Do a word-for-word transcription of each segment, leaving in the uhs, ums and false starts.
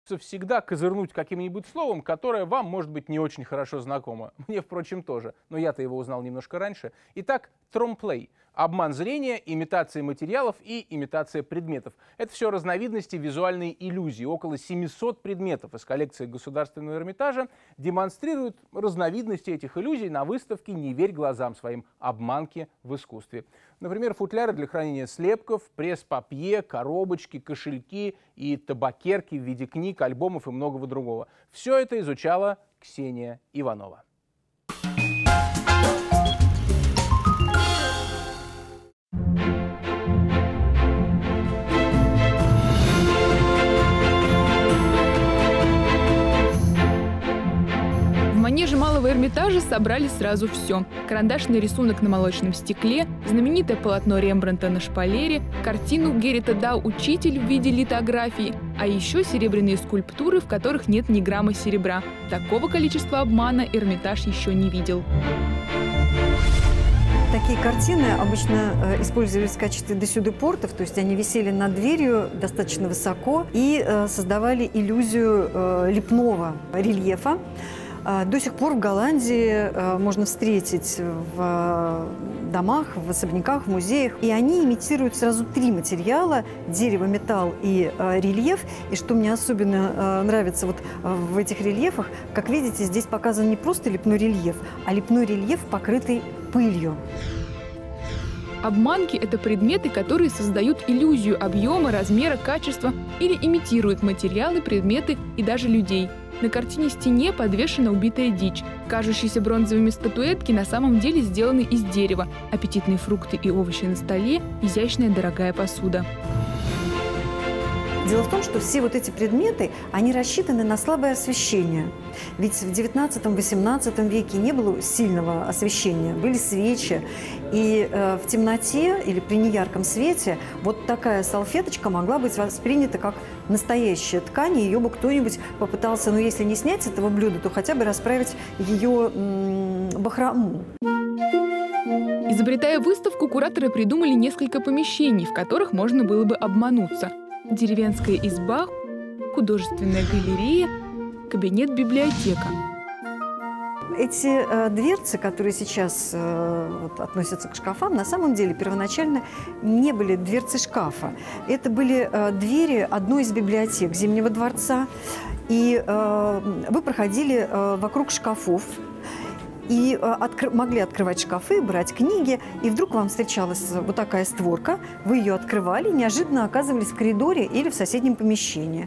всегда козырнуть каким-нибудь словом, которое вам, может быть, не очень хорошо знакомо. Мне, впрочем, тоже, но я-то его узнал немножко раньше. Итак, тромплей. Обман зрения, имитация материалов и имитация предметов. Это все разновидности визуальной иллюзии. Около семисот предметов из коллекции Государственного Эрмитажа демонстрируют разновидности этих иллюзий на выставке «Не верь глазам своим. Обманки в искусстве». Например, футляры для хранения слепков, пресс-папье, коробочки, кошельки и табакерки в виде книг, альбомов и многого другого. Все это изучала Ксения Иванова. В манеже Малого Эрмитажа собрали сразу все. Карандашный рисунок на молочном стекле, знаменитое полотно Рембрандта на шпалере, картину Геррита Дау «Учитель» в виде литографии, а еще серебряные скульптуры, в которых нет ни грамма серебра. Такого количества обмана Эрмитаж еще не видел. Такие картины обычно э, использовались в качестве десюдепортов, то есть они висели над дверью достаточно высоко и э, создавали иллюзию э, лепного рельефа. Э, до сих пор в Голландии э, можно встретить в э, домах, в особняках, в музеях. И они имитируют сразу три материала – дерево, металл и э, рельеф. И что мне особенно э, нравится вот э, в этих рельефах, как видите, здесь показан не просто лепной рельеф, а лепной рельеф, покрытый пылью. Обманки – это предметы, которые создают иллюзию объема, размера, качества или имитируют материалы, предметы и даже людей. На картине «Стене» подвешена убитая дичь. Кажущиеся бронзовыми статуэтки на самом деле сделаны из дерева. Аппетитные фрукты и овощи на столе, изящная дорогая посуда. Дело в том, что все вот эти предметы, они рассчитаны на слабое освещение. Ведь в девятнадцатом-восемнадцатом веке не было сильного освещения, были свечи. И э, в темноте или при неярком свете вот такая салфеточка могла быть воспринята как настоящая ткань, и ее бы кто-нибудь попытался, ну если не снять с этого блюда, то хотя бы расправить ее м- бахрому. Изобретая выставку, кураторы придумали несколько помещений, в которых можно было бы обмануться. Деревенская изба, художественная галерея, кабинет-библиотека. Эти э, дверцы, которые сейчас э, вот, относятся к шкафам, на самом деле первоначально не были дверцы шкафа. Это были э, двери одной из библиотек Зимнего дворца. И э, вы проходили э, вокруг шкафов. И э, откр- могли открывать шкафы, брать книги, и вдруг вам встречалась вот такая створка, вы ее открывали, неожиданно оказывались в коридоре или в соседнем помещении.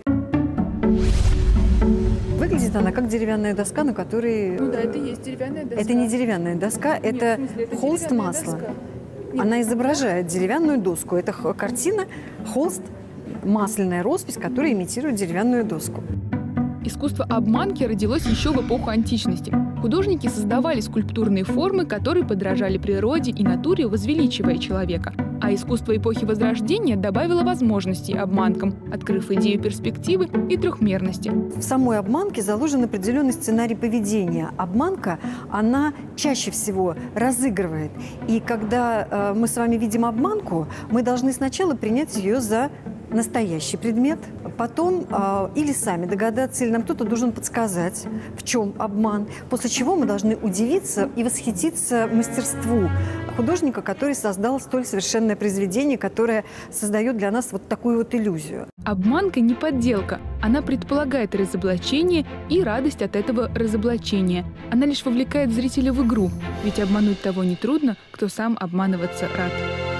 Выглядит она как деревянная доска, на которой… Ну да, это и есть деревянная доска. Это не деревянная доска, Нет, это, в смысле, это холст масла. Она изображает деревянную доску. Это картина, холст, масляная роспись, которая имитирует деревянную доску. Искусство обманки родилось еще в эпоху античности. Художники создавали скульптурные формы, которые подражали природе и натуре, возвеличивая человека. А искусство эпохи Возрождения добавило возможностей обманкам, открыв идею перспективы и трехмерности. В самой обманке заложен определенный сценарий поведения. Обманка, она чаще всего разыгрывает. И когда э, мы с вами видим обманку, мы должны сначала принять ее за настоящий предмет, потом э, или сами догадаться, или нам кто-то должен подсказать, в чем обман, после чего мы должны удивиться и восхититься мастерству художника, который создал столь совершенное произведение, которое создает для нас вот такую вот иллюзию. Обманка не подделка. Она предполагает разоблачение и радость от этого разоблачения. Она лишь вовлекает зрителя в игру, ведь обмануть того нетрудно, кто сам обманываться рад.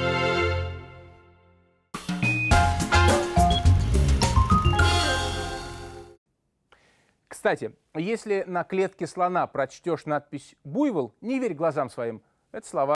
Кстати, если на клетке слона прочтешь надпись «Буйвол», не верь глазам своим. Это слова